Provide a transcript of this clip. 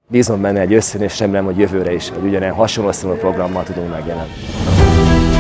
Bízom benne egy őszön, és remélem, hogy jövőre is egy ugyanilyen hasonló programmal tudunk megjelenni.